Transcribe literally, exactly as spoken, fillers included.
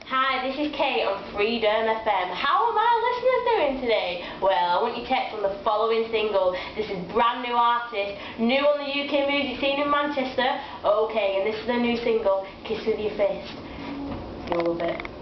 Hi, this is Kate on Freederm F M. How are my listeners doing today? Well, I want your text on the following single. This is brand new artist, new on the U K music scene in Manchester. Okay, and this is their new single, Kiss With Your Fist. You'll love it.